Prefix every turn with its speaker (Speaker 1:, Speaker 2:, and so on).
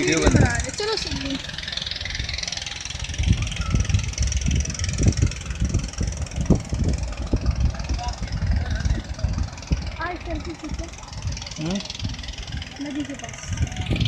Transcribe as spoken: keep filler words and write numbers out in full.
Speaker 1: Video बना रहे।
Speaker 2: चलो सुनिए। आज सेल्फी खींचो
Speaker 1: हम्म
Speaker 2: नदी के पास।